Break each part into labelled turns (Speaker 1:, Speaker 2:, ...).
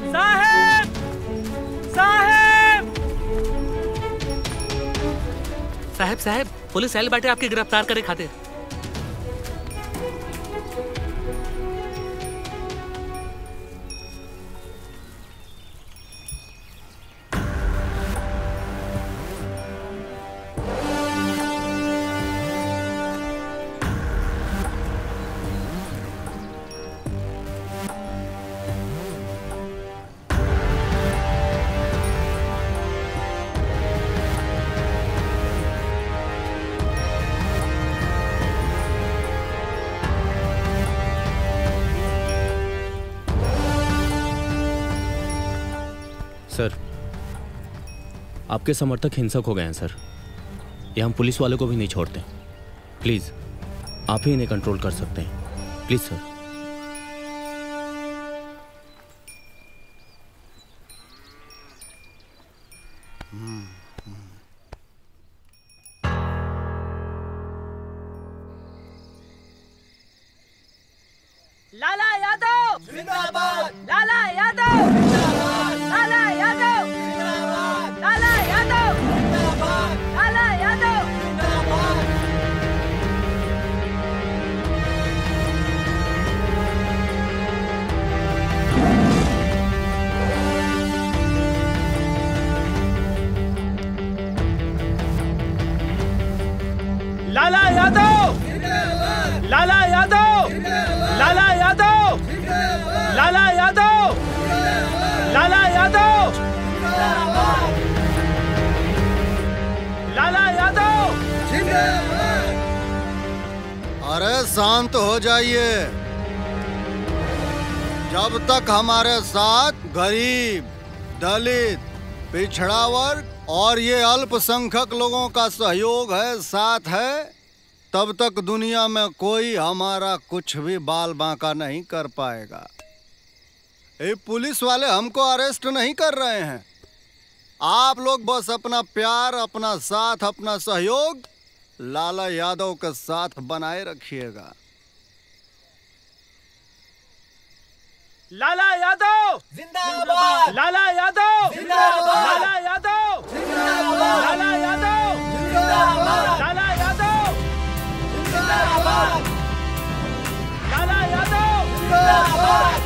Speaker 1: साहब! साहब!
Speaker 2: साहब साहब पुलिस आयल बाटे आपके गिरफ्तार करे खातिर।
Speaker 3: सर, आपके समर्थक हिंसक हो गए हैं सर। ये हम पुलिस वालों को भी नहीं छोड़ते। प्लीज आप ही इन्हें कंट्रोल कर सकते हैं। प्लीज सर।
Speaker 1: लाला यादव जिंदाबाद! लाला यादव जिंदाबाद! लाला यादव जिंदाबाद! लाला यादव जिंदाबाद! लाला यादव जिंदाबाद! लाला यादव जिंदाबाद! लाला यादव जिंदाबाद! लाला यादव जिंदाबाद! लाला यादव जिंदाबाद! लाला यादव जिंदाबाद! लाला यादव जिंदाबाद!
Speaker 4: अरे शांत हो जाइए। जब तक हमारे साथ गरीब, दलित, पिछड़ा वर्ग और ये अल्पसंख्यक लोगों का सहयोग है, साथ है, तब तक दुनिया में कोई हमारा कुछ भी बाल बांका नहीं कर पाएगा। ये पुलिस वाले हमको अरेस्ट नहीं कर रहे हैं। आप लोग बस अपना प्यार, अपना साथ, अपना सहयोग लाला यादव के साथ बनाए रखिएगा।
Speaker 1: लाला यादव जिंदाबाद! लाला यादव जिंदाबाद! लाला यादव जिंदाबाद! लाला यादव जिंदाबाद! लाला यादव जिंदाबाद! लाला यादव जिंदाबाद!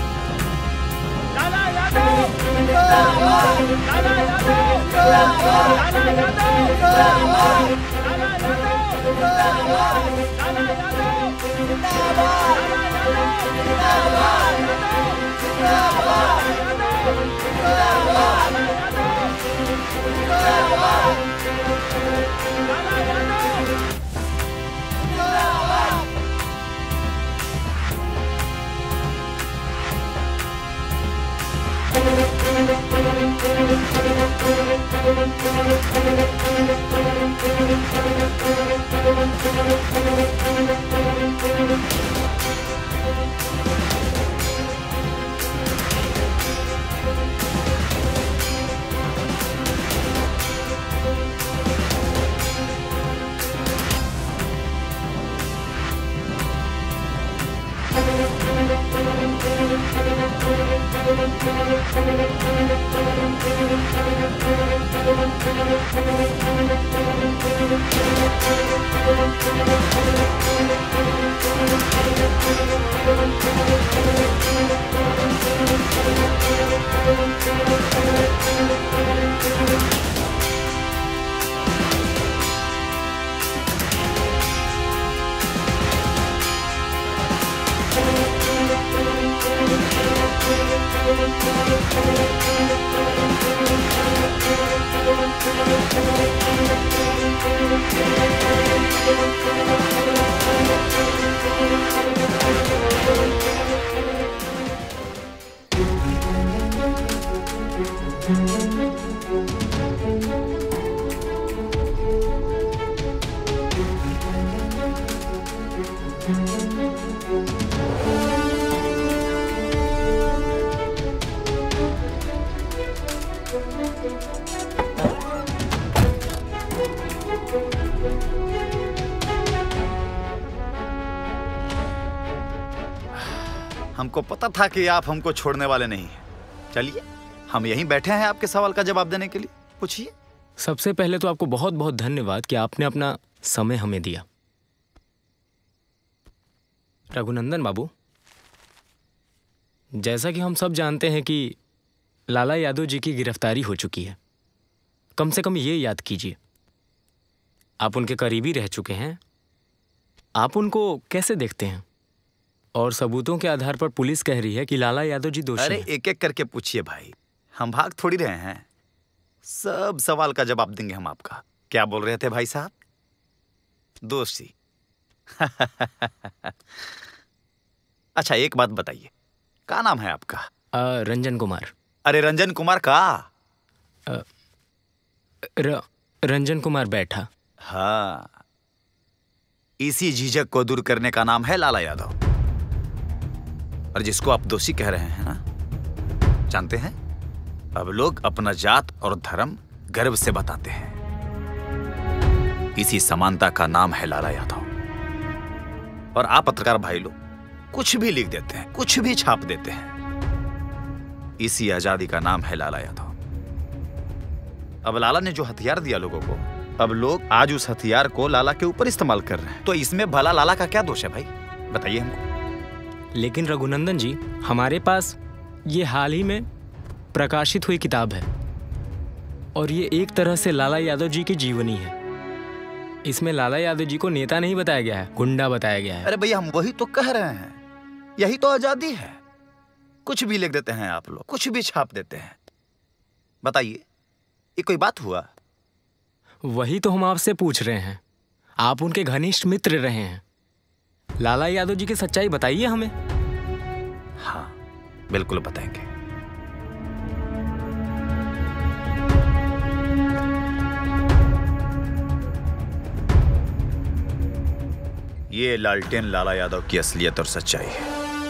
Speaker 1: लाला यादव जिंदाबाद! लाला यादव जिंदाबाद! लाला यादव जिंदाबाद! लाला यादव जिंदाबाद! लाला यादव जिंदाबाद! लाला यादव
Speaker 5: हमको पता था कि आप हमको छोड़ने वाले नहीं। चलिए, हम यहीं बैठे हैं आपके सवाल का जवाब देने के लिए, पूछिए।
Speaker 6: सबसे पहले तो आपको बहुत बहुत धन्यवाद कि आपने अपना समय हमें दिया। रघुनंदन बाबू, जैसा कि हम सब जानते हैं कि लाला यादव जी की गिरफ्तारी हो चुकी है, कम से कम ये याद कीजिए, आप उनके करीबी रह चुके हैं, आप उनको कैसे देखते हैं? और सबूतों के आधार पर पुलिस कह रही है कि लाला यादव जी दोषी
Speaker 5: अरे
Speaker 6: हैं।
Speaker 5: एक एक करके पूछिए भाई, हम भाग थोड़ी रहे हैं, सब सवाल का जवाब देंगे हम आपका। क्या बोल रहे थे भाई साहब? दोषी। अच्छा एक बात बताइए, क्या नाम है आपका?
Speaker 6: रंजन कुमार।
Speaker 5: अरे रंजन कुमार का?
Speaker 6: रंजन कुमार बैठा।
Speaker 5: हाँ, इसी झिझक को दूर करने का नाम है लाला यादव। और जिसको आप दोषी कह रहे हैं ना, जानते हैं, अब लोग अपना जात और धर्म गर्व से बताते हैं। इसी समानता का नाम है लाला यादव। और आप पत्रकार भाई लोग कुछ भी लिख देते हैं, कुछ भी छाप देते हैं, इसी आजादी का नाम है लाला यादव। अब लाला ने जो हथियार दिया लोगों को, अब लोग आज उस हथियार को लाला के ऊपर इस्तेमाल कर रहे हैं, तो इसमें भला लाला का क्या दोष है भाई? बताइए हमको।
Speaker 6: लेकिन रघुनंदन जी, हमारे पास ये हाल ही में प्रकाशित हुई किताब है और ये एक तरह से लाला यादव जी की जीवनी है। इसमें लाला यादव जी को नेता नहीं बताया गया है, गुंडा बताया गया है।
Speaker 5: अरे भैया, हम वही तो कह रहे हैं, यही तो आजादी है। कुछ भी लिख देते हैं आप लोग, कुछ भी छाप देते हैं। बताइए, ये कोई बात हुआ?
Speaker 6: वही तो हम आपसे पूछ रहे हैं, आप उनके घनिष्ठ मित्र रहे हैं, लाला यादव जी की सच्चाई बताइए हमें।
Speaker 5: हाँ, बिल्कुल बताएंगे। ये लालटेन लाला यादव की असलियत और सच्चाई है।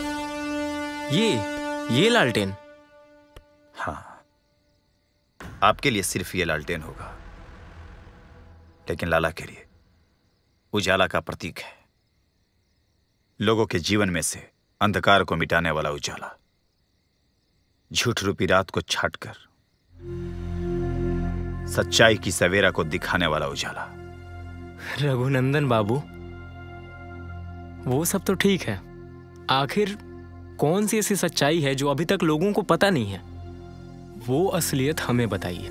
Speaker 6: ये लालटेन?
Speaker 5: हाँ, आपके लिए सिर्फ ये लालटेन होगा, लेकिन लाला के लिए उजाला का प्रतीक है। लोगों के जीवन में से अंधकार को मिटाने वाला उजाला, झूठ रूपी रात को छाटकर सच्चाई की सवेरा को दिखाने वाला उजाला।
Speaker 6: रघुनंदन बाबू, वो सब तो ठीक है, आखिर कौन सी ऐसी सच्चाई है जो अभी तक लोगों को पता नहीं है? वो असलियत हमें बताइए।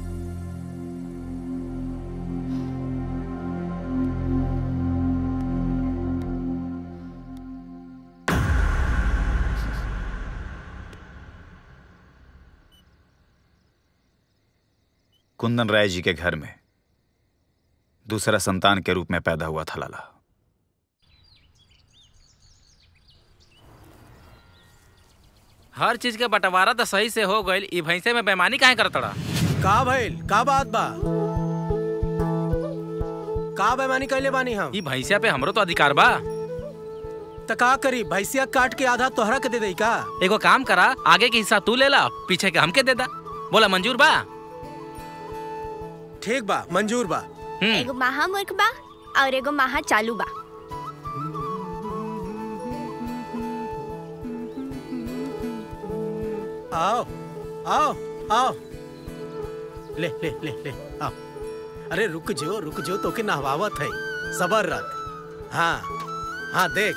Speaker 5: कुंदन राय जी के घर में दूसरा संतान के रूप में पैदा हुआ था लाला।
Speaker 2: हर चीज के बंटवारा तो सही से हो गईल, ई भैंसे में बेईमानी काहे करतड़ा?
Speaker 1: का भइल? का बात बा? का बेईमानी कैले बानी हम?
Speaker 2: ई भैंसिया पे हमरो तो अधिकार बा।
Speaker 1: त का करी, भैंसिया काट के आधा तोहरा के दे दई का?
Speaker 2: एगो काम करा, आगे के हिस्सा तू ले ला, पीछे के हमके दे दा। बोला मंजूर बा?
Speaker 1: ठीक बा, मंजूर बा।
Speaker 7: एगो महा मूर्ख बा और एगो महा चालू बा।
Speaker 1: आओ आओ आओ, ले ले ले ले आओ। अरे रुक जो, तो के नहवावत है, सबर रख। हाँ हाँ, देख।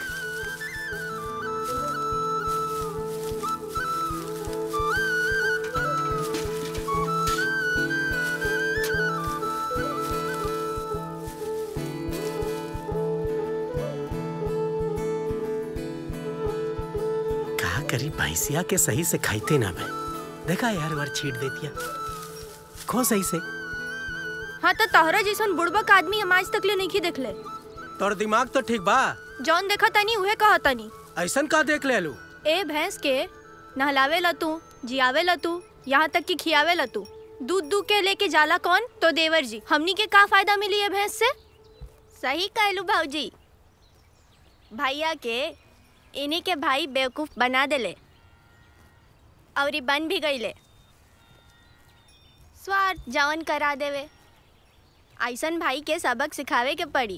Speaker 1: करी भैंसिया के सही से खाइते ना भाई। देखा यार, बार छीट देतिया। खो सही से।
Speaker 7: हाँ तो तोहरा जैसन बुड़बक आदमी हम आज तक ले नहीं देखले।
Speaker 1: तोर दिमाग तो ठीक बा?
Speaker 7: जौन देखा तनी उहे कहा तनी।
Speaker 1: ऐसन का देख ले लू?
Speaker 7: ए भैंस के नहलावे ला तू, जियावे ला तू, यहाँ तक कि खियावे ला तू। दूध दूध के लेके जाला कौन? तो देवर जी। हमनी के का फायदा मिली है भैंस से? सही कहलू भाऊजी। भैया के इन्हीं के भाई बेवकूफ बना देले और बन भी गईले। स्वार्थ जवन करा देवे। ऐसन भाई के सबक सिखावे के पड़ी।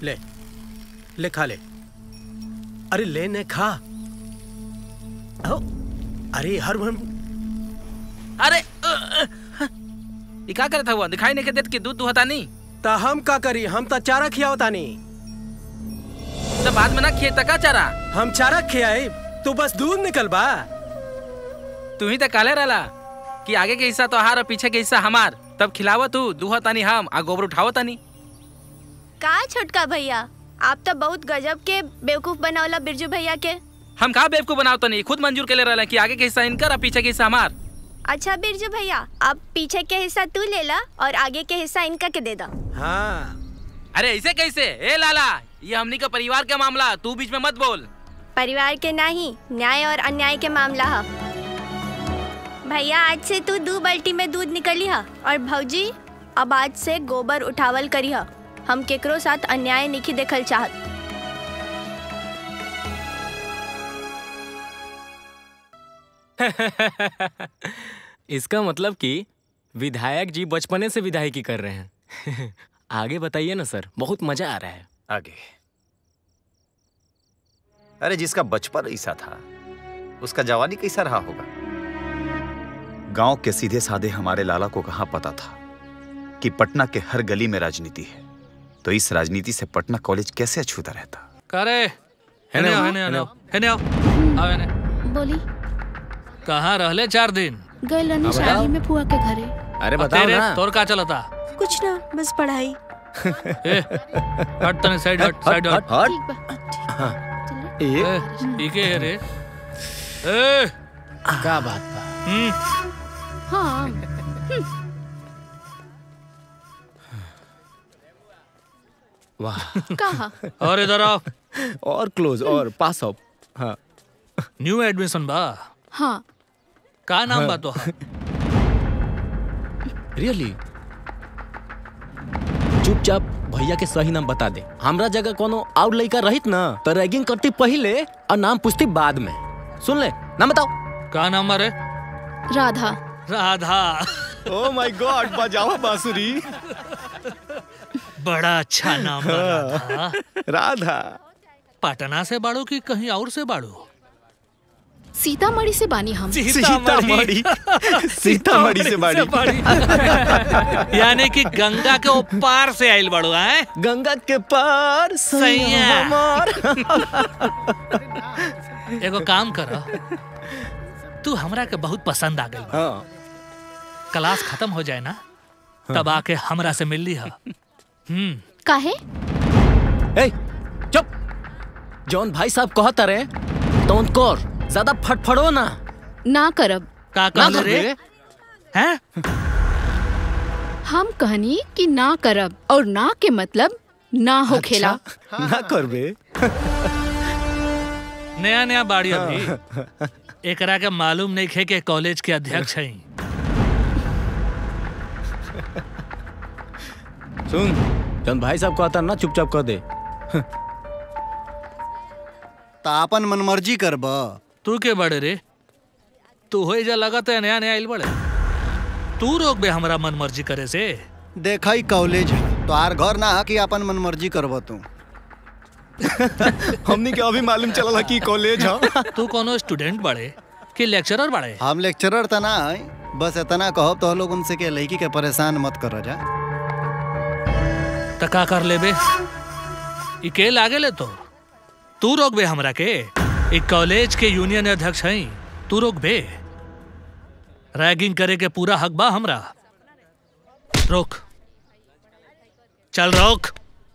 Speaker 1: ले ले खा ले। अरे ले ने खा। आओ। अरे हर भन।
Speaker 2: अरे ये क्या करता हुआ दिखाई नहीं के देत कि दूध दुहता नहीं।
Speaker 1: ता हम का करी, हम ता चारा खियावता नहीं।
Speaker 2: तो बाद में ना खिए तका चारा।
Speaker 1: हम चारा खियाए तू बस दूध निकल बा।
Speaker 2: तू ही तो काले रहला कि आगे के हिस्सा तो हार और पीछे के हिस्सा हमार। तब खिलावत तू दुहतानी हम आ गोबर उठावतानी।
Speaker 7: का छोटका भैया, आप तो बहुत गजब के बेवकूफ बनावला बिरजू भैया के।
Speaker 2: हम कहा बेवकूफ बनावता नहीं, खुद मंजूर के ले रहा कि आगे के हिस्सा इनकर और पीछे के हिस्सा हमार।
Speaker 7: अच्छा बिरजू भैया, अब पीछे के हिस्सा तू ले ला और आगे के हिस्सा इनका के दे दा।
Speaker 1: हाँ।
Speaker 2: अरे ऐसे कैसे? ए लाला, ये हमनी का परिवार का मामला, तू बीच में मत बोल।
Speaker 7: परिवार के नहीं, न्याय और अन्याय के मामला है। भैया आज से तू 2 बाल्टी में दूध निकली है और भौजी अब आज से गोबर उठावल करी है। हम केकरो साथ अन्याय नहीं देखल चाहत।
Speaker 6: इसका मतलब कि विधायक जी बचपने से विधायकी कर रहे हैं। आगे बताइए ना सर, बहुत मजा आ रहा है।
Speaker 5: आगे। अरे जिसका बचपन ऐसा था उसका जवानी कैसा रहा होगा। गांव के सीधे साधे हमारे लाला को कहां पता था कि पटना के हर गली में राजनीति है, तो इस राजनीति से पटना कॉलेज कैसे अछूता रहता।
Speaker 8: करे
Speaker 9: बोली
Speaker 8: कहाँ रहले 4 दिन?
Speaker 9: गए शादी में फुआ के घरे।
Speaker 6: अरे बताओ ना।
Speaker 8: तोर का चलता?
Speaker 9: कुछ ना, बस पढ़ाई।
Speaker 8: हट तने साइड हट, साइड हट।
Speaker 9: ठीक बा।
Speaker 8: ठीक है रे। ए
Speaker 1: क्या बात बा?
Speaker 9: हाँ।
Speaker 3: वाह।
Speaker 9: कहा?
Speaker 8: और इधर आओ।
Speaker 3: और क्लोज और पास ऑफ। हाँ।
Speaker 8: न्यू एडमिशन बा?
Speaker 9: हाँ।
Speaker 8: का नाम बा तो?
Speaker 3: रियली? चुपचाप भैया के सही नाम बता दे। हमरा जगह कोनो और लड़का रहित ना तो रैगिंग करती पहले और नाम पूछती बाद में। सुन ले, नाम बताओ।
Speaker 8: का नाम है?
Speaker 9: Radha.
Speaker 8: Radha.
Speaker 3: Oh my God, बजाओ बांसुरी।
Speaker 8: बड़ा अच्छा नाम है राधा।
Speaker 3: राधा।
Speaker 8: पटना से बाड़ो कि कहीं और से बाड़ो?
Speaker 9: सीतामढ़ी से बानी हम।
Speaker 8: सीतामढ़ी।
Speaker 3: सीतामढ़ी से बाड़ी।
Speaker 8: यानी कि गंगा के ऊपर से आइल बाड़ो है?
Speaker 3: गंगा के पार
Speaker 8: सैया।
Speaker 3: हमार।
Speaker 8: एगो काम कर, तू हमरा के बहुत पसंद आ गई।
Speaker 3: हाँ।
Speaker 8: क्लास खत्म हो जाए ना तब आके हमरा से मिल ली है।
Speaker 9: काहे?
Speaker 3: ए, चुप। जौन भाई साहब कहता रहे तो उनको ज्यादा फटफड़ो ना।
Speaker 9: ना करब।
Speaker 8: का कहले रे? हैं?
Speaker 9: हम कहनी कि ना करब और ना के मतलब ना हो खेला।
Speaker 3: ना करबे।
Speaker 8: नया नया बाड़ी अभी एकरा के मालूम नहीं खे के कॉलेज के अध्यक्ष हैं।
Speaker 3: सुन, जौन भाई साहब कहता ना चुपचाप कह दे।
Speaker 4: ता अपन मनमर्जी करब।
Speaker 8: तू के बड़े रे? तू हो जा लगता है नया नया आइल बड़े। तू रोक बे हमरा मन मर्जी करे से।
Speaker 4: देखा ही कॉलेज है तो आर घर ना है कि अपन मनमर्जी करब तू।
Speaker 3: हमनी के अभी मालूम चला कि कॉलेज है।
Speaker 8: तू कोनो स्टूडेंट बड़े कि लेक्चरर बड़े?
Speaker 4: हम लेक्चरर तना है, बस इतना कहब तो लोग उनसे के लड़की के परेशान मत करो जा।
Speaker 8: तका कर ले बे, इके लागे ले तो तू रोक बे हमरा के। एक कॉलेज के यूनियन अध्यक्ष हैं, तू रोक बे। रैगिंग करे के पूरा हक बा हमरा। रोक, चल रोक।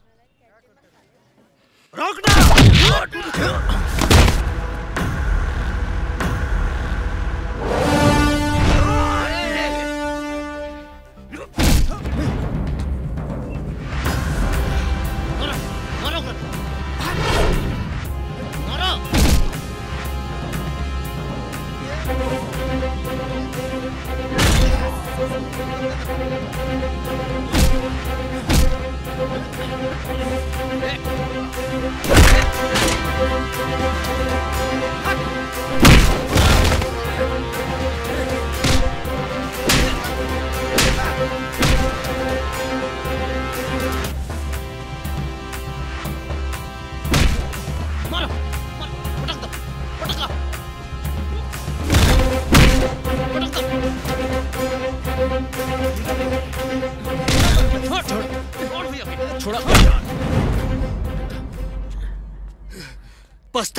Speaker 8: रोक ना।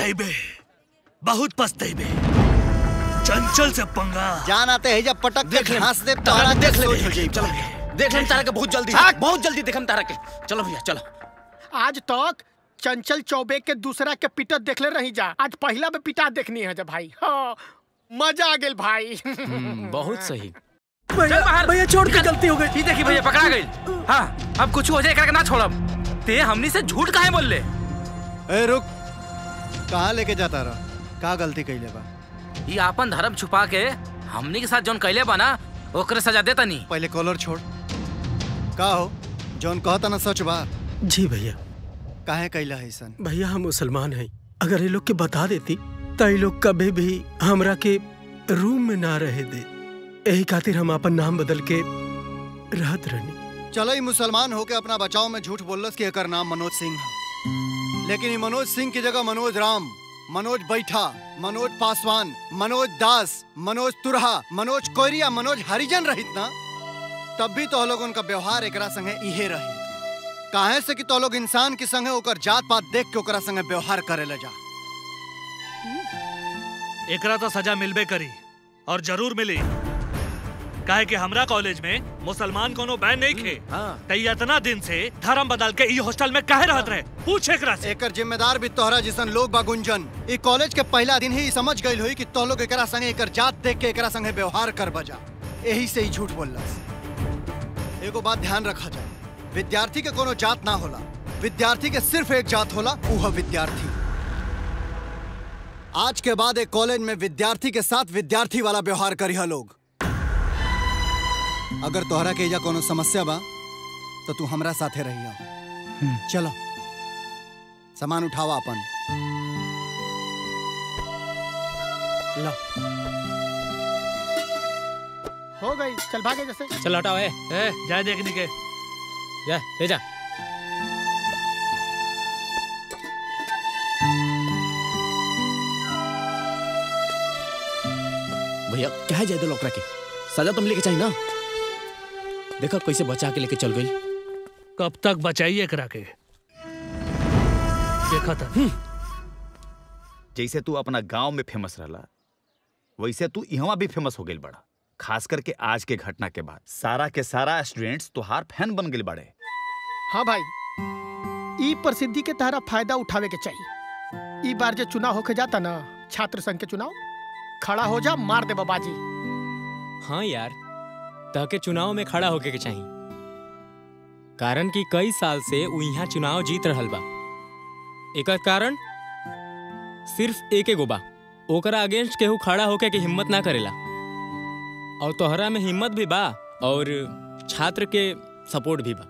Speaker 8: पछताइबे, बहुत पछताइबे। चंचल से पंगा
Speaker 4: जान आते है जब पटक
Speaker 3: देख ले,
Speaker 4: हंस दे
Speaker 3: तारा देख ले,
Speaker 4: सोच हो जाई।
Speaker 3: चलो देख हम तारा के बहुत जल्दी, बहुत जल्दी देख हम तारा के। चलो भैया चलो।
Speaker 10: आज तक चंचल चौबे के दूसरा के पिटत देखले रही जा, आज पहला में पिटा देखनी है जब भाई। हाँ, मजा आ गेल भाई।
Speaker 6: बहुत सही।
Speaker 1: भैया छोड़ के गलती हो गई।
Speaker 2: ये देखी भैया पकड़ा गई। हाँ अब कुछ हो जाए करके ना छोड़ब। ते हमनी से झूठ काहे बोल ले?
Speaker 4: ए रुक, कहाँ लेके जाता रहा? का गलती कैले बा?
Speaker 2: ये आपन धर्म छुपा के हमनी के साथ जौन कैले बा ना ओकरे सजा देता नहीं।
Speaker 4: पहले कॉलर छोड़। का हो जौन कहता ना सच बा?
Speaker 1: जी भैया।
Speaker 4: काहे कैला है सन?
Speaker 1: भैया हम मुसलमान हैं, अगर ये लोग के बता देती तो ये लोग कभी भी हमरा के रूम में ना रहे दे, यही खातिर हम अपन नाम बदल के रहत रहनी।
Speaker 4: चलो ही मुसलमान होके अपना बचाव में झूठ बोलस कि एकर नाम मनोज सिंह है, लेकिन ये मनोज सिंह की जगह मनोज राम, मनोज बैठा, मनोज पासवान, मनोज दास, मनोज तुरहा, मनोज कोयरिया, मनोज हरिजन रहित ना, तब भी तो लोग उनका व्यवहार एकरा संगे इहे रही। काहे से कि तो लोग इंसान के संगे ओकर जात पात देख के ओकरा संगे व्यवहार करे ले जा।
Speaker 8: एकरा तो सजा मिलबे करी और जरूर मिली। काहे कि हमरा कॉलेज में मुसलमान कोनो बैन नहीं खे। कई इतना दिन से धर्म बदल के ई हॉस्टल में काहे रहत रहे? पूछ एकरा से।
Speaker 4: एकर जिम्मेदार भी तोहरा जिसन लोग बा गुंजन। ई कॉलेज के पहला दिन ही समझ गइल होई कि तो लोग एकरा संगे एकर जात देख के एकरा संगे व्यवहार कर बजा, यही से ही झूठ बोललस। एगो बात ध्यान रखा जाए, विद्यार्थी के कोनो जात ना होला, विद्यार्थी के सिर्फ एक जात होला, वो है विद्यार्थी। आज के बाद एक कॉलेज में विद्यार्थी के साथ विद्यार्थी वाला व्यवहार करिहा लोग। अगर तोहरा के एजा कोनो समस्या बा तो तू हमरा साथे रहिया। चलो सामान उठावा अपन। ला
Speaker 10: हो गई, चल भागे जैसे।
Speaker 6: चल हटाओ।
Speaker 8: जाए देखने के।
Speaker 6: जा ले जा।
Speaker 3: भैया क्या जाए दो लोकरा के, सजा तुम लेके चाहिए ना। देखा कैसे बचा के लेके चल गई।
Speaker 8: कब तक बचाइए करा के? देखा था।
Speaker 5: जैसे तू अपना गांव में फेमस रहला, वैसे तू यहाँ भी फेमस हो गई बड़ा। खास करके आज के घटना के बाद सारा के सारा स्टूडेंट्स तुहार फैन बन गए बड़े।
Speaker 10: हाँ भाई, ई प्रसिद्धि के तहरा फायदा उठावे के चाहिए। ई बार जो चुनाव होके जाता ना, छात्र संघ के चुनाव, खड़ा हो जा, मार दे बाबाजी।
Speaker 6: हाँ यार, ताके चुनाव में खड़ा होके के चाहिए, कारण कि कई साल से उ यहाँ चुनाव जीत रहल बा। एकर कारण सिर्फ एक एगो बा, ओकरा अगेंस्ट केहू खड़ा होके के हिम्मत ना करेला। और तोहरा में हिम्मत भी बा और छात्र के सपोर्ट भी बा।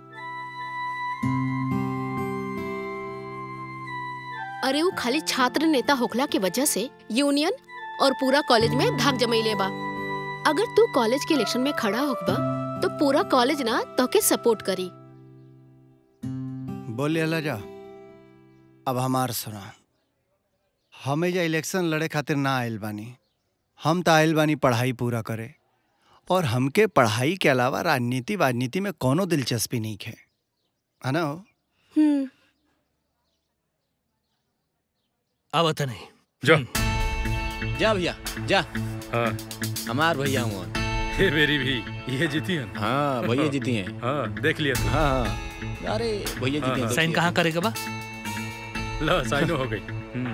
Speaker 9: अरे वो खाली छात्र नेता होखला के वजह से यूनियन और पूरा कॉलेज में धाक जमैले बा। अगर तू कॉलेज के इलेक्शन में खड़ा होखबा तो पूरा कॉलेज ना तोके सपोर्ट करी।
Speaker 4: बोलिए लजा, अब हमार सुना। हमें ये इलेक्शन लड़े खातिर ना आइल बानी, हम तो आइल बानी पढ़ाई पूरा करे। और हमके पढ़ाई के अलावा राजनीति में कोनो दिलचस्पी नहीं है ना?
Speaker 8: अब तो नहीं।
Speaker 3: जा भैया जा।
Speaker 11: हाँ
Speaker 3: हमार भैया हुआ।
Speaker 11: ये मेरी भी, ये जीती है।
Speaker 3: हाँ भैया जीती हैं।
Speaker 11: हाँ देख लिया तू।
Speaker 3: हाँ अरे भैया जीती हैं।
Speaker 8: साइन कहाँ करेगा बा?
Speaker 11: लो साइन हो गई।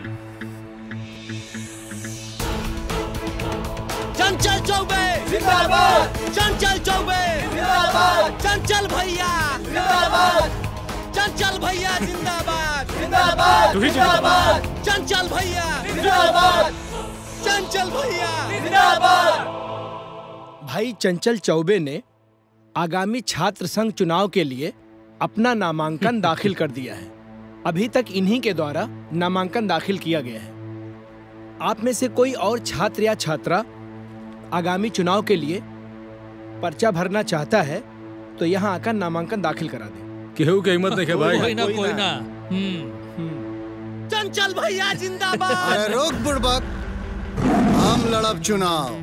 Speaker 3: चंचल चौबे जिंदाबाद, चंचल चौबे जिंदाबाद, चंचल भैया जिंदाबाद, चंचल भैया जिंदाबाद, जिंदाबाद जिंदाबाद, चंचल भैया जिंदाबाद, चंचल भैया जिंदाबाद।
Speaker 10: भाई चंचल चौबे ने आगामी छात्र संघ चुनाव के लिए अपना नामांकन दाखिल कर दिया है। अभी तक इन्हीं के द्वारा नामांकन दाखिल किया गया है। आप में से कोई और छात्र या छात्रा आगामी चुनाव के लिए पर्चा भरना चाहता है तो यहाँ आकर नामांकन दाखिल करा दे।
Speaker 11: केहू के हिम्मत नहीं है भाई।
Speaker 8: कोई ना।
Speaker 3: चंचल भैया जिंदाबाद।
Speaker 4: अरे रोक बुड़बक, हम लड़ब चुनाव।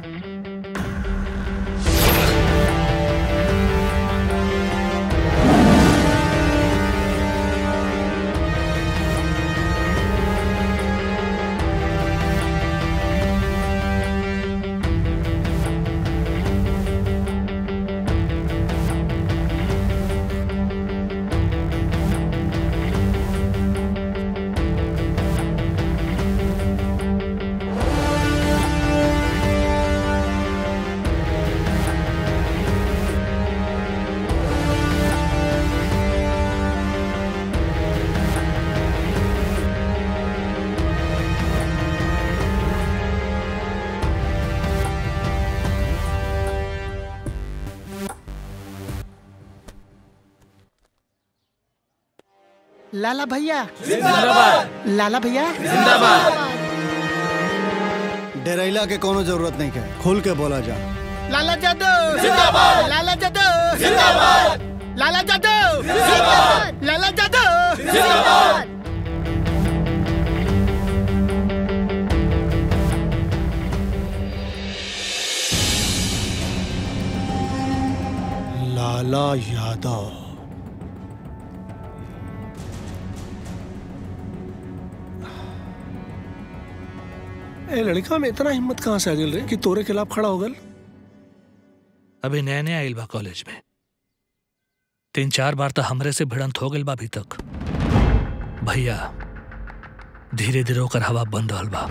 Speaker 10: लाला भैया
Speaker 2: जिंदाबाद।
Speaker 10: लाला भैया
Speaker 2: जिंदाबाद।
Speaker 4: डरैला के कोनो जरूरत नहीं है, खुल के बोला जा।
Speaker 10: लाला यादव जिंदाबाद। लाला यादव जिंदाबाद। लाला यादव जिंदाबाद। लाला यादव
Speaker 7: जिंदाबाद।
Speaker 10: लाला यादव। ए लड़का में इतना हिम्मत कहाँ से आ गल रे कि तोरे खिलाफ खड़ा हो गल?
Speaker 8: अभी नया नया आइल बा कॉलेज में, 3-4 बार तो हमरे से भिड़ंत हो गइल बा अभी तक। भैया धीरे धीरे ओकर हवा बंद रहल बा।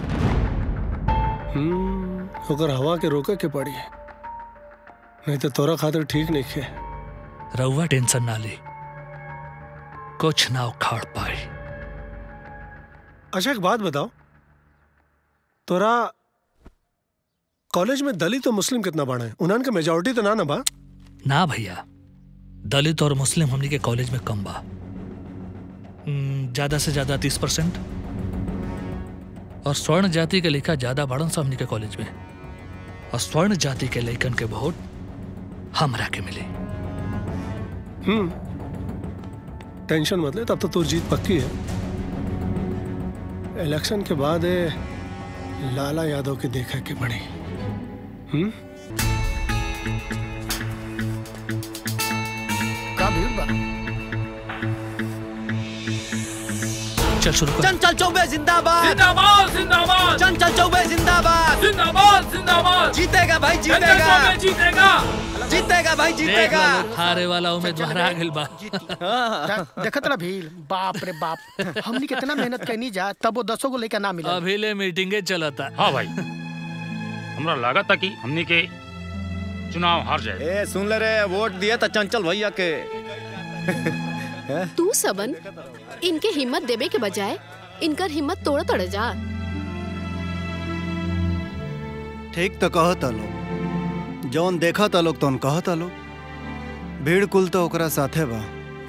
Speaker 10: ओकर हवा के रोके के पड़ी, नहीं तो तोरा खातिर ठीक नहीं है।
Speaker 8: रउआ टेंशन ना ली, कुछ ना उखाड़ पाई।
Speaker 10: अच्छा एक बात बताओ, तोरा कॉलेज में दलित और मुस्लिम कितना बड़ा है? उन्हन के मेजॉरिटी तो ना बा?
Speaker 8: ना भैया, दलित और मुस्लिम हमनी के कॉलेज में कम बा, ज्यादा से ज्यादा 30%। और स्वर्ण जाति के लड़का ज्यादा बढ़न सा हमनी के कॉलेज में, और स्वर्ण जाति के लड़कन के वोट हमरा के मिले।
Speaker 10: टेंशन मत ले, तब तो तू जीत पक्की है। इलेक्शन के बाद लाला यादव के देखा के बड़ी। का भीड़ बा?
Speaker 8: चल शुरू कर।
Speaker 1: चंचल चौबे जिंदाबाद।
Speaker 2: जिंदाबाद जिंदाबाद।
Speaker 1: चंचल चौबे जिंदाबाद।
Speaker 2: जिंदाबाद जिंदाबाद।
Speaker 1: जीतेगा भाई जीतेगा।
Speaker 2: जीतेगा
Speaker 1: जीतेगा भाई जीतेगा।
Speaker 8: हारे वाला उम्मीदवार आ गइल बा।
Speaker 10: देखत ना भीड़, बाप रे बाप, हमनी कितना मेहनत करनी जा तब वो 10 को लेकर ना मिला।
Speaker 8: अभी ले मीटिंगे चलता।
Speaker 11: हाँ भाई, हमरा लागत था कि हमनी के चुनाव हार जाए।
Speaker 3: ए सुन ले रे, वोट दिए तो चंचल भैया के।
Speaker 9: तू सबन इनके हिम्मत देवे के बजाय इनकर हिम्मत तोड़ जा।
Speaker 4: ठीक तो कहता लोग, जौन देखा था लोग तौन कहता लोग। भीड़ कुल तो ओकरा साथे बा।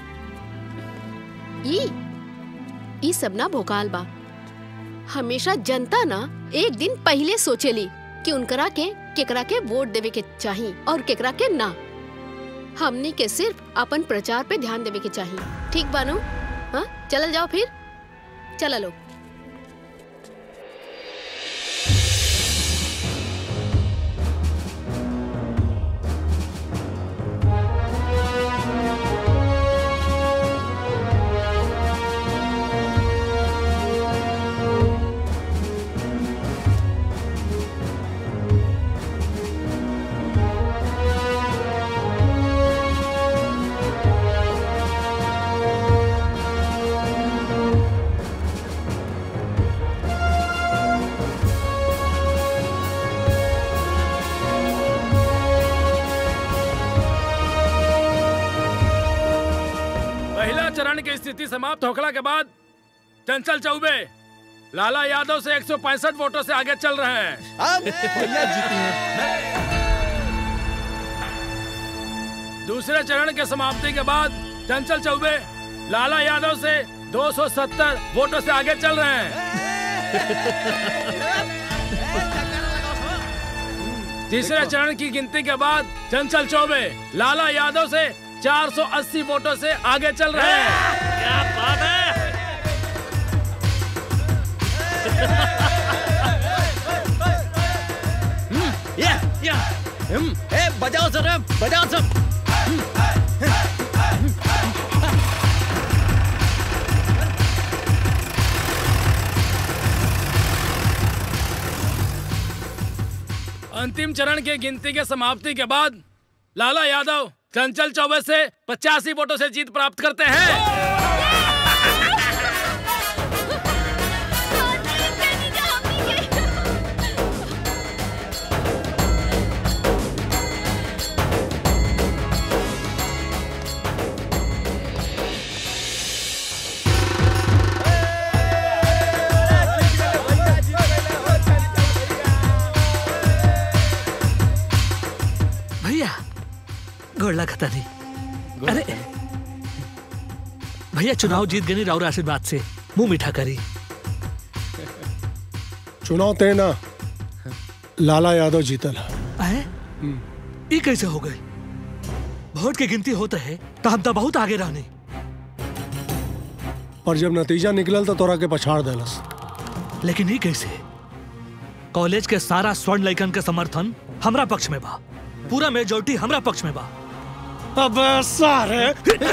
Speaker 9: ई सब ना भोकाल बा। हमेशा जनता ना एक दिन पहले सोचेली कि उनकरा के केकरा के वोट देवे के चाहिए और केकरा के ना। हमनी के सिर्फ अपन प्रचार पे ध्यान देवे के चाहिए। ठीक बानो? हाँ चल जाओ फिर, चला लो।
Speaker 2: चरण की स्थिति समाप्त होने के बाद चंचल चौबे लाला यादव से 165 वोटों से आगे चल रहे हैं।
Speaker 1: अब भैया जीती हैं।
Speaker 2: दूसरे चरण के समाप्ति के बाद चंचल चौबे लाला यादव से 270 वोटों से आगे चल रहे हैं। तीसरे चरण की गिनती के बाद चंचल चौबे लाला यादव से 480 वोटों से आगे चल रहे हैं।
Speaker 8: क्या बात है।
Speaker 1: बजाओ सर, बजाओ सब।
Speaker 2: अंतिम चरण की गिनती के समाप्ति के बाद लाला यादव चंचल चौबे से 85 वोटों से जीत प्राप्त करते हैं।
Speaker 8: भैया गोड़ लगता नहीं। अरे भैया चुनाव जीत गए राउर आशीर्वाद से, मुंह मीठा करी।
Speaker 12: चुनाव तय ना, लाला यादव जीतल
Speaker 8: है। ये कैसे हो गए? वोट की गिनती होता है तो हम तो बहुत आगे रहने,
Speaker 12: पर जब नतीजा निकलल तो तोरा के पछाड़ देलस।
Speaker 8: लेकिन ये कैसे? कॉलेज के सारा स्वर्ण लइकन के समर्थन हमरा पक्ष में बा, पूरा मेजोरिटी हमरा पक्ष में बा।
Speaker 12: अब सारे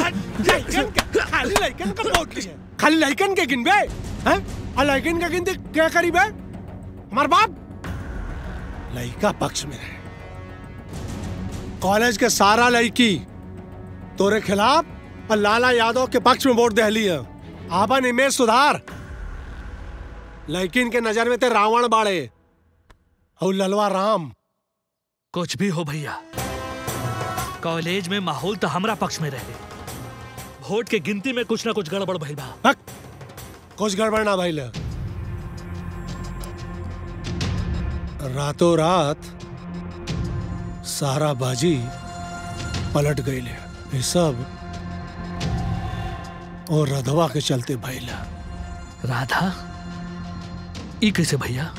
Speaker 12: खाली लइकन के गिनबे हैं? और लइकन के गिनती क्या करीबे? हमार बाप लइका पक्ष में रहे। कॉलेज के सारा लड़की तोरे खिलाफ और लाला यादव के पक्ष में वोट दहली है। आपन इमेज सुधार। लड़किन के नजर में ते रावण बाड़े और ललवा राम।
Speaker 8: कुछ भी हो भैया, कॉलेज में माहौल तो हमरा पक्ष में रहे। वोट के गिनती में कुछ ना कुछ गड़बड़ भइल बा।
Speaker 12: कुछ गड़बड़ ना भइल। रातों रात सारा बाजी पलट गई। ये सब और राधवा के चलते भइला।
Speaker 8: राधा ई कैसे भैया?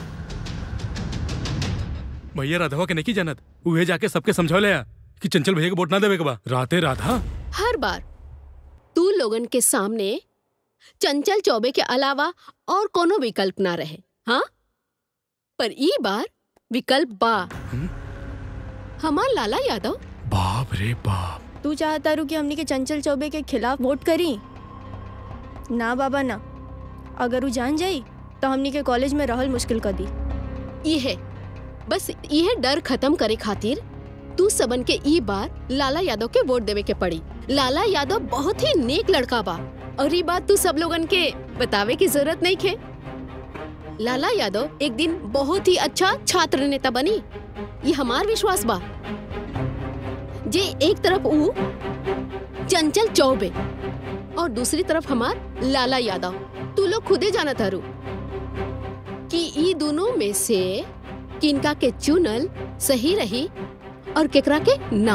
Speaker 13: भैया राधवा के नहीं जानत, उहे जाके सबके समझौले कि चंचल भैया को वोट ना देवे के बा। राते राधा
Speaker 9: हर बार तू लोगन के सामने चंचल चौबे के अलावा और कोनो विकल्प ना रहे। हाँ, पर ई बार विकल्प बा। हमार लाला यादव।
Speaker 13: बाप रे बाप।
Speaker 7: तू चाहता रू कि हमनी के चंचल चौबे के खिलाफ वोट करी? ना बाबा ना, अगर वो जान जाई तो हमनी के कॉलेज में रहल मुश्किल कर दी।
Speaker 9: ये बस यह डर खत्म करे खातिर तू सबन के ई बार लाला यादव के वोट देवे के पड़ी। लाला यादव बहुत ही नेक लड़का बा और ये बात तू सब लोगन के बतावे की जरूरत नहीं खे। लाला यादव एक दिन बहुत ही अच्छा छात्र नेता बनी, ये हमार विश्वास बा। जे एक तरफ ऊ चंचल चौबे और दूसरी तरफ हमार लाला यादव। तू लोग खुदे जाना थारू कि ई दोनों में से किनका के चुनल सही रही और केकरा के ना।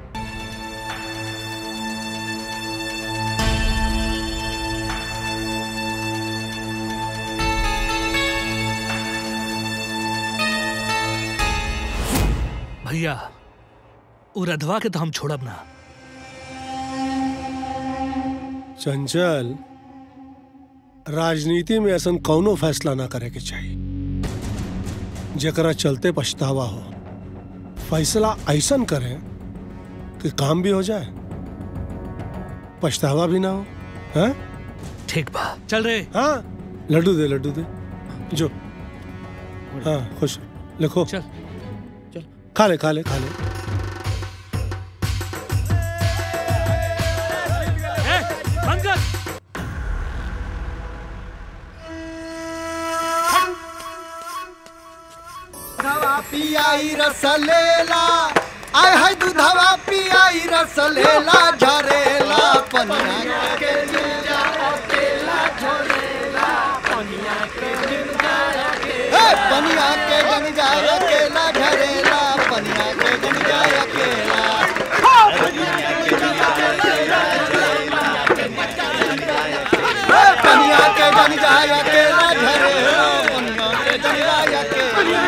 Speaker 8: भैया उ राधवा के तो हम छोड़ब ना।
Speaker 12: चंचल, राजनीति में ऐसा कौनो फैसला ना करे के चाहिए जकरा चलते पछतावा हो। फैसला ऐसा करे कि काम भी हो जाए, पछतावा भी ना हो। हाँ
Speaker 8: ठीक बा, चल रे।
Speaker 12: हाँ, लड्डू दे जो। हाँ खुश लिखो।
Speaker 8: चल
Speaker 12: खा ले।
Speaker 8: बंद कर।
Speaker 4: दूधवा पियाई रसलेला, आय है दूधवा पियाई रसलेला, झरेला पनिया के गिरजा अकेला झरेला, पनिया के गिरजा अकेला, पनिया के गंगा अकेला झरेला, पनिया के गंगा अकेला, पनिया के गंगा अकेला झरेला, पनिया के गंगा अकेला झरेला, पनिया के गंगा अकेला।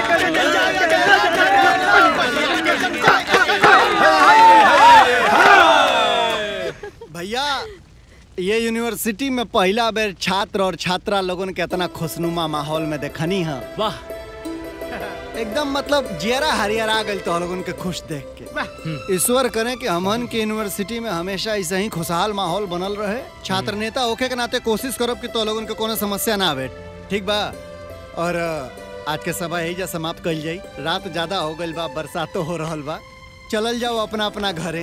Speaker 4: भैया, ये यूनिवर्सिटी में पहला बेर छात्र और छात्रा लोगन के इतना खुशनुमा माहौल में देखनी है।
Speaker 1: वाह,
Speaker 4: एकदम मतलब जियरा हरियर आ गई तो लोगन के खुश देख के। ईश्वर करें कि हमन के यूनिवर्सिटी में हमेशा ऐसे ही खुशहाल माहौल बनल रहे। छात्र नेता होके के नाते कोशिश करब कि तो लोगन के कोनो समस्या ना आवे। ठीक बा। और आज के सभा यही जा समाप्त कइल जाई। रात ज्यादा हो गइल बा, बरसातो हो रहल बा। चलल जाओ अपना अपना घरे।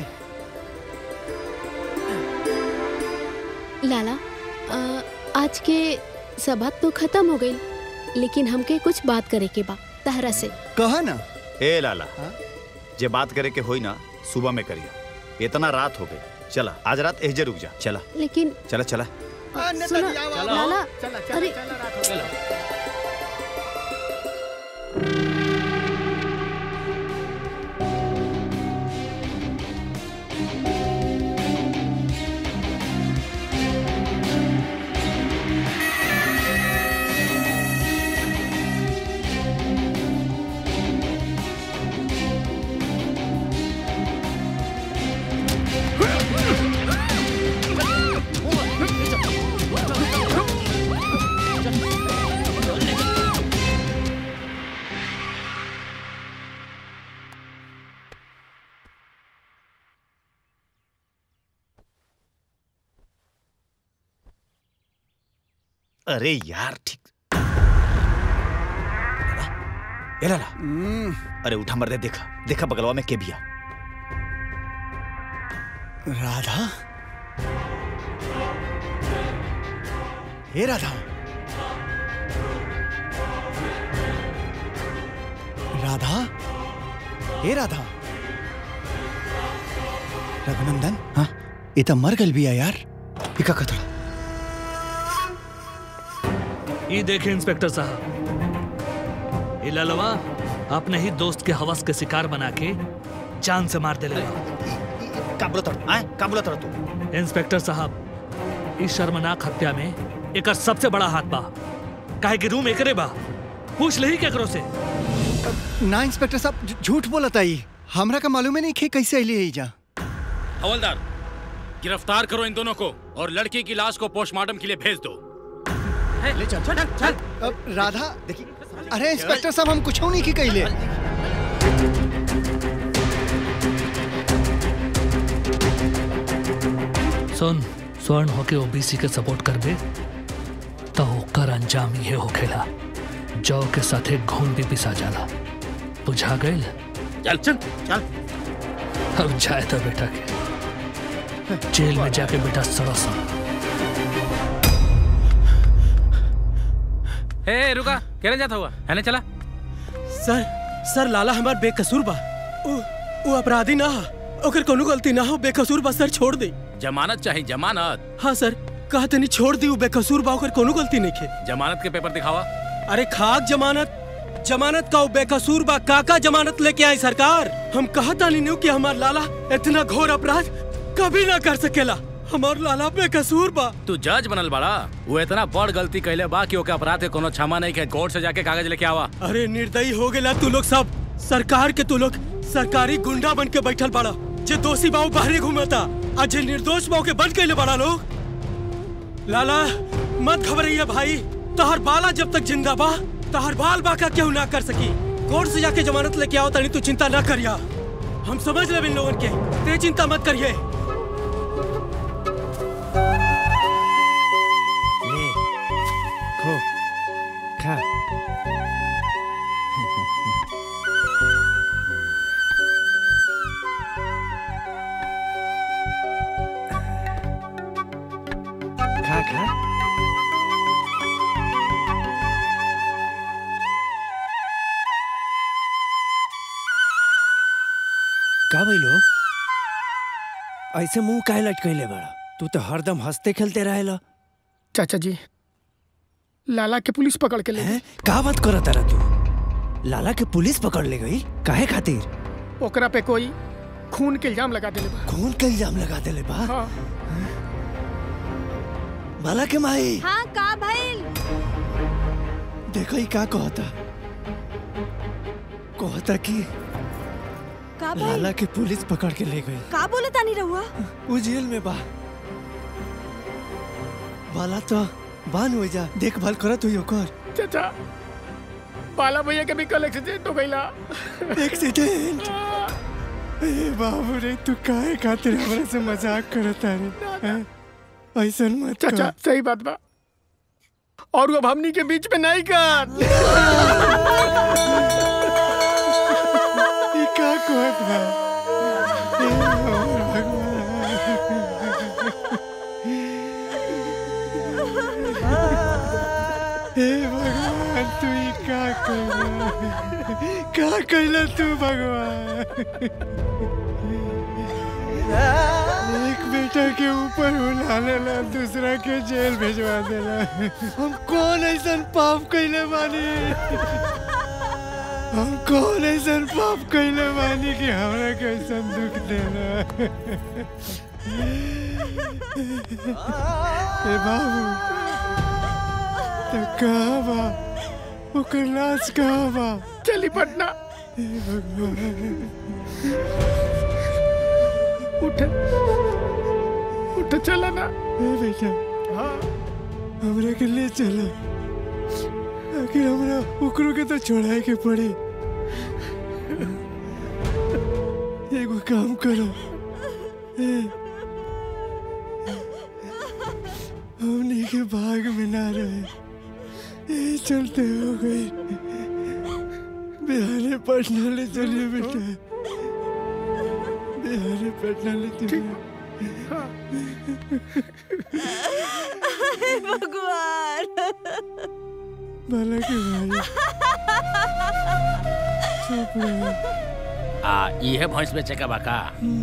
Speaker 9: लाला, आज के सभा तो खत्म हो गई, लेकिन हमके कुछ बात करे के बा तहरा से।
Speaker 4: कहा ना।
Speaker 5: ए लाला, जे बात करे के होई ना सुबह में करिया। इतना रात हो गई, चला आज रात एहजे रुक जा। चला
Speaker 9: लेकिन
Speaker 5: चला
Speaker 9: सुनो लाला, अरे
Speaker 5: अरे यार ठीक। ए लाला, अरे उठा मर दे, देखा देखा बगलवा में के बिया।
Speaker 4: राधा, हे राधा, राधा, हे राधा, रघुनंदन, हाँ ये तो मर गल बिया यार। इका कतरा।
Speaker 8: ये देखे इंस्पेक्टर साहब, ये ललवा अपने ही दोस्त के हवस के शिकार बना के जान से मार दे ले। तू इंस्पेक्टर साहब, इस शर्मनाक हत्या में एक सबसे बड़ा हाथ बा। काहे कि रूम एकरे बा, पूछ ले ही केकरो से।
Speaker 4: ना इंस्पेक्टर साहब, झूठ बोलता ही, हमरा का मालूम है नहीं कि कैसे अली है जा।
Speaker 2: हवलदार, गिरफ्तार करो इन दोनों को और लड़की की लाश को पोस्टमार्टम के लिए भेज दो।
Speaker 4: ले चल चल चल। अब राधा देखिए, अरे इंस्पेक्टर साहब हम कुछ नहीं की कहले।
Speaker 8: सुन, स्वर्ण होके ओबीसी के सपोर्ट कर दे तो ओकर अंजाम ये होखेला, जौ के साथे घून भी पिसा जाला। बुझा गइल?
Speaker 2: चल चल चल।
Speaker 8: अब जाए तो बेटा के जेल में जाके बेटा सड़सा।
Speaker 2: ए रुका, कहने जाता हुआ है ना? चला
Speaker 10: सर लाला हमार बेकसूर बा। वो अपराधी ना, ओकर कोनो गलती ना हो, बेकसूर बा सर, छोड़ दे।
Speaker 2: जमानत चाहिए, जमानत।
Speaker 10: हाँ सर, कहा तनी छोड़ दी, वो बेकसूर बा, ओकर कोनो गलती नहीं खे।
Speaker 2: जमानत के पेपर दिखावा।
Speaker 10: अरे खाक जमानत, जमानत का वो बेकसूर बा, काका जमानत लेके आई सरकार। हम कहता नहीं कि हमार लाला इतना घोर अपराध कभी ना कर सकेला। हमार लाला बेकसूर बा।
Speaker 2: तू जज बनल बड़ा, वो इतना बड़ गलती कहले बा कि ओके अपराध के कोनो क्षमा नहीं के। कोर्ट से जाके कागज लेके आवा।
Speaker 10: अरे निर्दयी हो गेला तू लोग सब। सरकार के तू लोग सरकारी गुंडा बन के बैठल बड़ा। जे दोषी बाऊ बाहरी घूमता, आज जे निर्दोष बाऊ के बंद कैले बड़ा लोग। लाला मत घबराइए भाई, तहर बाला जब तक जिंदा बा, तहर बाल बाका क्यों ना कर सकी। कोर्ट से जाके जमानत लेके आओ, तनी तू चिंता ना करिया। हम समझ ले इन लोगन के, ते चिंता मत करिए।
Speaker 4: ले खो खा। खा खा।
Speaker 10: का भइलो? ऐसे मुंह काहे लटकैले बड़ा? तू तो हरदम हंसते खेलते रहेला।
Speaker 14: चाचा जी, लाला के पुलिस पकड़ के ले गई।
Speaker 10: का बात करत रहा तू? लाला के पुलिस पकड़ ले गई? काहे खातिर?
Speaker 14: ओकरा पे कोई खून के इल्जाम लगा देले बा।
Speaker 10: खून के इल्जाम लगा देले बा?
Speaker 14: हाँ।
Speaker 10: बाला के माई।
Speaker 7: हाँ का भइल?
Speaker 10: देखो ही का कहता कि
Speaker 7: का भइल?
Speaker 10: लाला के पुलिस पकड़ के ले गई।
Speaker 7: का बोले तानी रहुआ?
Speaker 10: वो जेल में बा। बाला तो बान हो जा, देखभाल करत हुई ओकर।
Speaker 14: चाचा, बाला भैया के भी कल एक्सीडेंट हो गईला।
Speaker 10: एक्सीडेंट? ए बाबू रे, तू काहे खातिर हमरा से मजाक करता रे? ऐसा मत कर।
Speaker 14: चाचा सही बात बा, और वो हमनी के बीच में नहीं कर।
Speaker 10: का कहत बा? हे भगवान, तू ही का कैला तू भगवान? एक बेटा के ऊपर उलानेला, दूसरा के जेल भेजवा देला। हम कौन ऐसा पाप कैले बानी? हम कौन ऐसा पाप कैले बानी कि हमरा कैसा दुख देना? ए बाबू, तो कहाँ बा? ओकर लाश कहाँ बा?
Speaker 14: चली पटना। उठ उठ, चला ना।
Speaker 10: बेटा,
Speaker 14: हाँ
Speaker 10: हमरा के ले चलो। आखिर हमरा ओकरो के तो छोड़ाए के पड़े। एगो काम करो, हमनी
Speaker 14: के भाग में ना रहे, यही चलते हो गई। बिहारी पटना ले चलिए बेटा, बिहारी पटना ले चलिए।
Speaker 15: भगवान
Speaker 14: भला के भाई चुप रहो।
Speaker 16: ये है भैंस बेचे का बाका।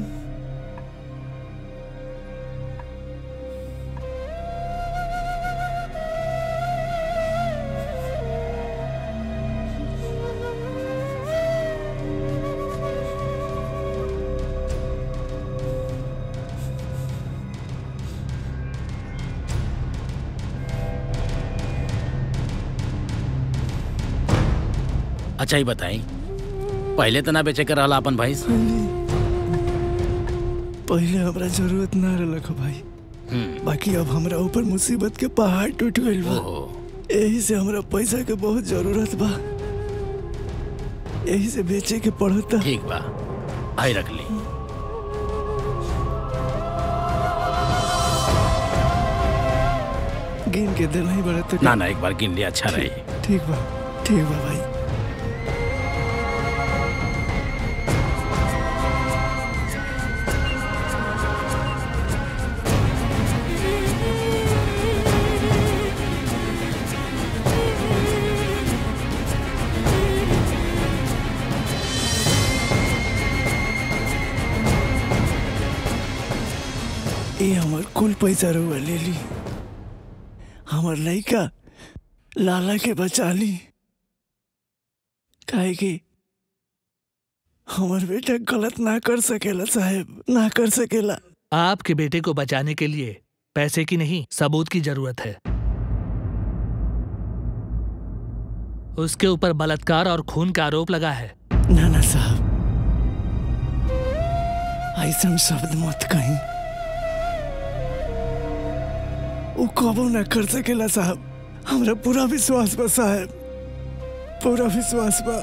Speaker 16: अच्छा ही बताई, पहले तो ना बेचे कर रहा अपन भैंस।
Speaker 14: पहले हमरा जरूरत ना रख भाई, बाकी अब हमरा ऊपर मुसीबत के पहाड़ टूट गइल बा। यही से हमरा पैसा के बहुत जरूरत बा, यही से बेचे के पड़ता।
Speaker 16: ठीक बा, आई रख ली।
Speaker 14: गिन के देना ही बड़ा तो
Speaker 16: ना एक बार गिन लिया अच्छा रही।
Speaker 14: ठीक बा भाई। ये हमार कुल पैसा रुआ ले ली, हमार लड़का लाला के बचा ली। काहे कि हमार बेटा गलत ना कर सकेला साहब, ना कर सकेला।
Speaker 8: आपके बेटे को बचाने के लिए पैसे की नहीं, सबूत की जरूरत है। उसके ऊपर बलात्कार और खून का आरोप लगा है।
Speaker 14: ना साहब, ऐसा शब्द मत कहीं, वो कबो ना कर सकेला साहब। हमरा पूरा विश्वास बा साहब, पूरा विश्वास बा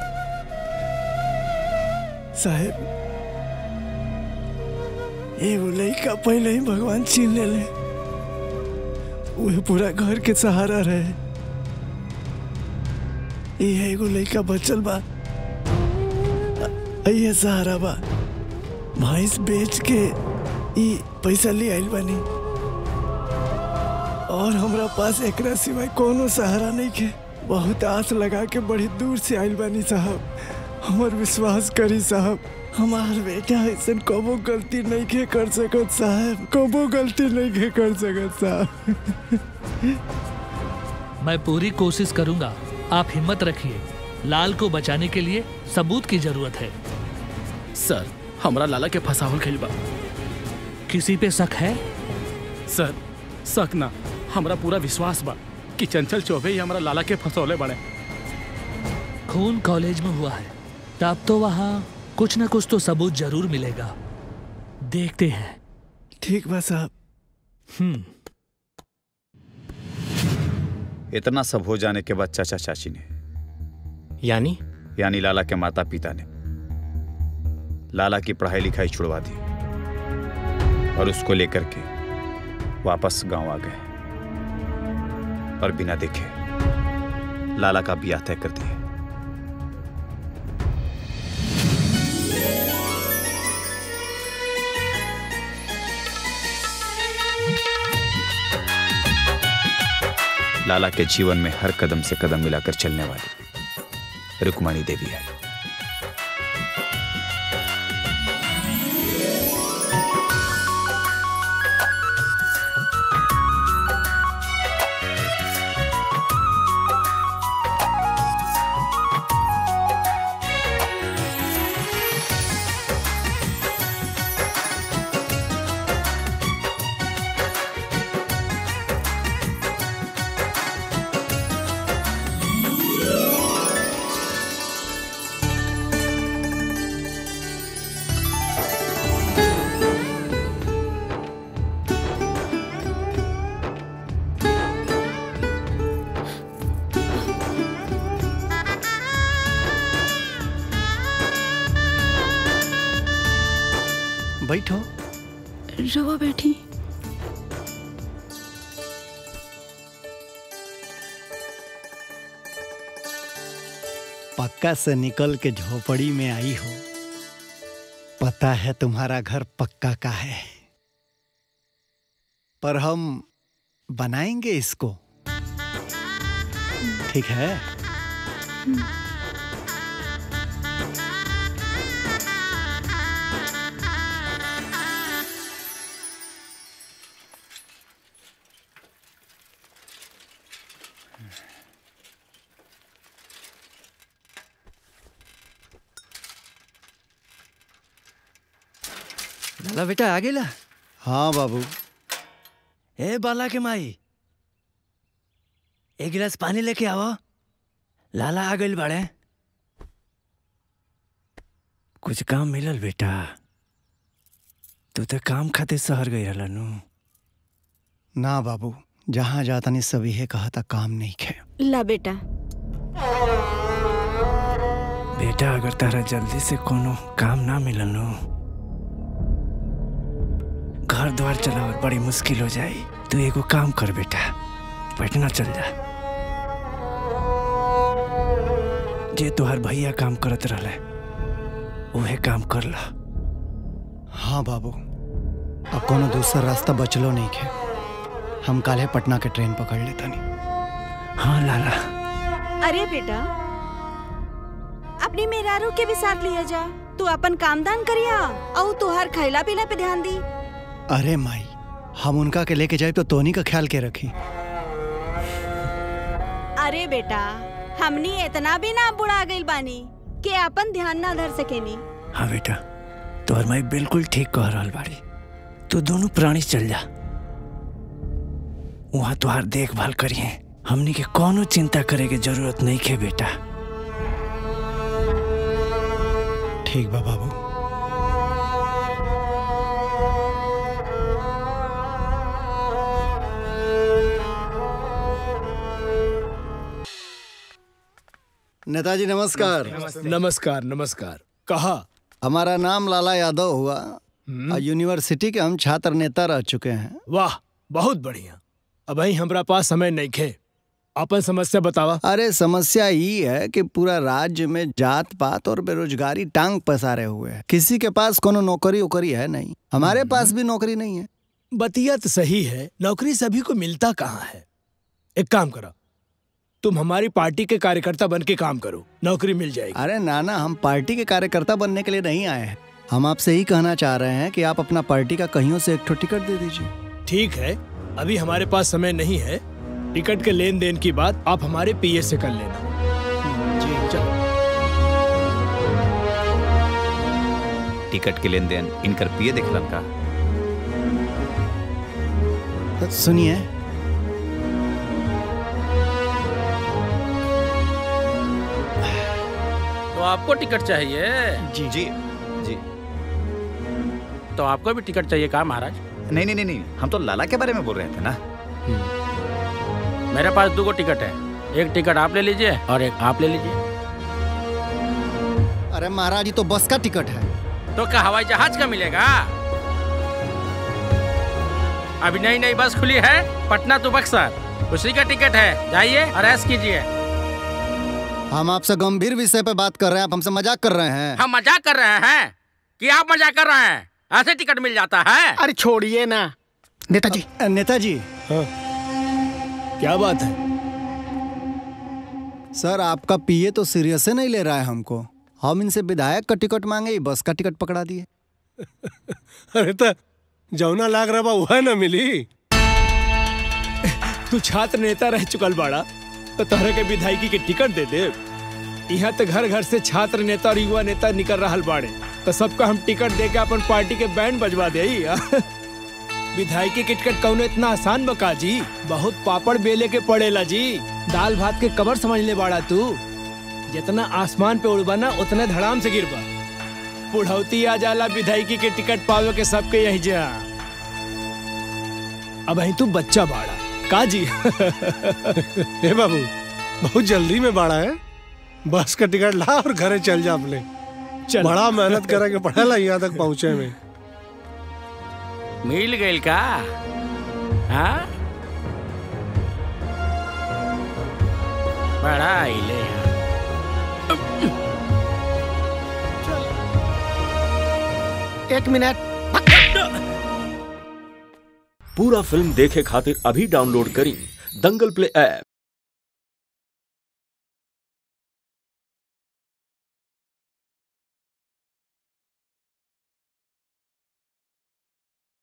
Speaker 14: साहब। एगो लड़का पहले ही भगवान छीन ले, वह पूरा घर के सहारा रहे। ये एगो लड़का बचल बा, ये सहारा बा। भैंस बेच के ये पैसा ले आइल बानी, और हमरा पास एकरा सिवाय कोनो सहारा नहीं के। बहुत आस लगा के बड़ी दूर से आइल बानी साहब, हमर विश्वास करी साहब। हमार बेटा ऐसा कबो गलती नहीं के कर सकत साहब, कबो गलती नहीं के कर सकत साहब।
Speaker 8: मैं पूरी कोशिश करूंगा, आप हिम्मत रखिए। लाल को बचाने के लिए सबूत की जरूरत है।
Speaker 2: सर, हमरा लाला के फसावल गइल बा।
Speaker 8: किसी पे शक है?
Speaker 2: सर, शक ना, हमरा पूरा विश्वास बा कि चंचल चौबे ही हमरा लाला के फसौले बड़े।
Speaker 8: खून कॉलेज में हुआ है, तब तो वहाँ कुछ न कुछ तो सबूत जरूर मिलेगा। देखते हैं।
Speaker 14: ठीक बा साहब।
Speaker 5: इतना सब हो जाने के बाद चाचा चाची ने, यानी लाला के माता पिता ने लाला की पढ़ाई लिखाई छुड़वा दी और उसको लेकर के वापस गांव आ गए और बिना देखे लाला का ब्याह तय कर दिया। लाला के जीवन में हर कदम से कदम मिलाकर चलने वाली रुक्माणी देवी है।
Speaker 14: बैठो।
Speaker 9: रवा बैठी।
Speaker 4: पक्का से निकल के झोपड़ी में आई हो। पता है तुम्हारा घर पक्का का है, पर हम बनाएंगे इसको, ठीक है?
Speaker 14: लाला बेटा आ गेला?
Speaker 4: हाँ बाबू।
Speaker 14: ए बाला के माई, एक गिलास पानी लेके आओ, लाला आ गइल बाड़े। कुछ काम मिलल बेटा? तू तो काम खातिर शहर गई रहलनु।
Speaker 4: ना बाबू, जहाँ जाता नहीं सभी है कहा था काम नहीं खे।
Speaker 15: ला बेटा।
Speaker 14: बेटा अगर तारा जल्दी से कोनो काम ना मिलनु, घर द्वार चलावल बड़ी मुश्किल हो जाई। तू एगो काम कर बेटा, पटना चल जा। जे तोहर भैया काम करत रहले उहे काम कर ला।
Speaker 4: हाँ बाबू, अब कोनो दूसरा रास्ता बचलो नहीं खे। हम काले पटना के ट्रेन पकड़ लेता नहीं।
Speaker 14: हाँ लाला।
Speaker 15: अरे बेटा, अपनी मेहरारू के भी साथ लिया जा। तू अपन काम दान करिया और तुहार खैला पीला पे ध्यान दी।
Speaker 4: अरे माई, हम उनका के लेके जाए तो तोनी का ख्याल के रखी।
Speaker 15: अरे बेटा, हमनी इतना भी ना बुढ़ा गइल बानी कि अपन ध्यान ना धर सकेनी।
Speaker 14: हाँ बेटा, तोहर माई बिल्कुल ठीक कह रहल बाड़ी। तू दोनों प्राणी चल जा, वहाँ तुहार देखभाल करिए। हमनी के कोनो चिंता करे के जरूरत नहीं है बेटा।
Speaker 4: ठीक बा बाबू। नेताजी नमस्कार।
Speaker 10: नमस्कार नमस्कार। कहा?
Speaker 4: हमारा नाम लाला यादव हुआ और यूनिवर्सिटी के हम छात्र नेता रह चुके हैं।
Speaker 10: वाह, बहुत बढ़िया। अब हमरा पास समय नहीं खे, अपन समस्या बतावा।
Speaker 4: अरे समस्या ये है कि पूरा राज्य में जात पात और बेरोजगारी टांग पसारे हुए है। किसी के पास कोनो नौकरी वोकरी है नहीं, हमारे पास भी नौकरी नहीं है।
Speaker 10: बतिया तो सही है, नौकरी सभी को मिलता कहाँ है। एक काम करो, तुम हमारी पार्टी के कार्यकर्ता बन के काम करो, नौकरी मिल जाएगी।
Speaker 4: अरे नाना, हम पार्टी के कार्यकर्ता बनने के लिए नहीं आए हैं। हम आपसे ही कहना चाह रहे हैं कि आप अपना पार्टी का कहीं से एक ठो टिकट दे दीजिए।
Speaker 10: ठीक है, अभी हमारे पास समय नहीं है। टिकट के लेन देन की बात आप हमारे पीए से कर लेना।
Speaker 4: जी चलो।
Speaker 5: टिकट के लेन देन इनकर पीए देखलन का?
Speaker 4: सुनिए,
Speaker 16: तो आपको टिकट चाहिए?
Speaker 5: जी जी जी।
Speaker 16: तो आपको भी टिकट चाहिए का महाराज?
Speaker 5: नहीं नहीं नहीं, हम तो लाला के बारे में बोल रहे थे ना।
Speaker 16: मेरे पास 2 टिकट है, एक टिकट आप ले लीजिए और एक आप ले लीजिए।
Speaker 4: अरे महाराज, ये तो बस का टिकट है।
Speaker 16: तो क्या हवाई जहाज का मिलेगा? अभी नई नई बस खुली है पटना टू बक्सर, उसी का टिकट है। जाइए और ऐश कीजिए।
Speaker 4: हम आपसे गंभीर विषय पे बात कर रहे हैं, आप हमसे मजाक कर रहे हैं।
Speaker 16: हम मजाक कर रहे हैं कि आप मजाक कर रहे हैं? ऐसे टिकट मिल जाता है?
Speaker 1: अरे छोड़िए ना नेताजी।
Speaker 4: नेताजी,
Speaker 10: हाँ। क्या बात है?
Speaker 4: सर, आपका पीए तो सीरियस से नहीं ले रहा है हमको। हम इनसे विधायक का टिकट मांगे, बस का टिकट पकड़ा दिए।
Speaker 12: अरे तो जौना लाग रहा वह ना मिली।
Speaker 10: तू छात्र नेता रह चुकल बाड़ा तो तोहरा के विधायकी के टिकट दे दे। यहाँ तो घर घर से छात्र नेता और युवा नेता निकल रहा बाड़े, तो सबका हम टिकट दे के अपन पार्टी के बैंड बजवा दे। विधायकी के टिकट कौनो इतना आसान बका जी? बहुत पापड़ बेले के पड़ेला जी। दाल भात के कबर समझ ले बाड़ा तू। जितना आसमान पे उड़बा ना उतने धड़ाम से गिरबा। बुढ़ौती आ जाला विधायकी के टिकट पावे के सबके यही जा। अब तू बच्चा बाड़ा का जी?
Speaker 12: ए बाबू, बहुत जल्दी में बाड़ा है, बस का टिकट ला और घरे चल जा अपने।
Speaker 10: चल।
Speaker 12: बड़ा मेहनत करेंगे पढ़ेला यहाँ तक पहुँचे में।
Speaker 16: मिल गई का? हाँ, बड़ा आइले।
Speaker 17: एक मिनट।
Speaker 18: पूरा फिल्म देखे खातिर अभी डाउनलोड करी दंगल प्ले ऐप।